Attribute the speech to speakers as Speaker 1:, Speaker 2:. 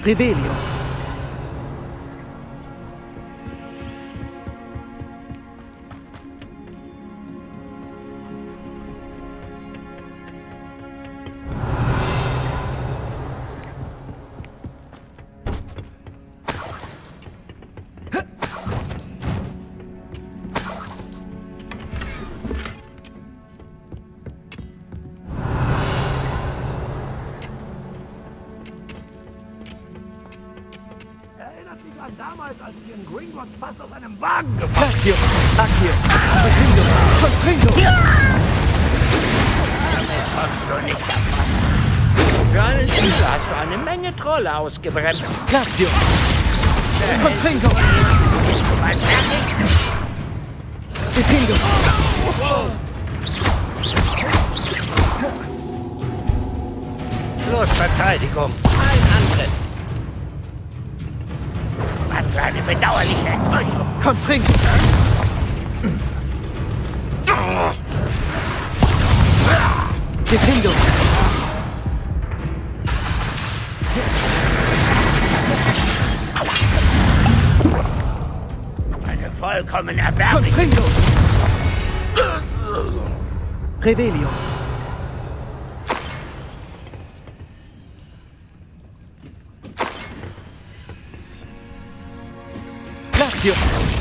Speaker 1: Revelio.
Speaker 2: Damals, als ich in Gringotts fast aus einem Wagen gefahren
Speaker 1: Lazio, Accio, Confringo.
Speaker 2: Damit kommst du nicht davon. Für einen Titel hast du eine Menge Trolle ausgebremst.
Speaker 1: Lazio, Confringo. Depingo.
Speaker 2: Los, Verteidigung. Ein Angriff. Was für eine bedauerliche Enttäuschung.
Speaker 1: Confringo. Depingo.
Speaker 2: Eine vollkommen erbärmliche...
Speaker 1: Confringo. Revelio. Lazio.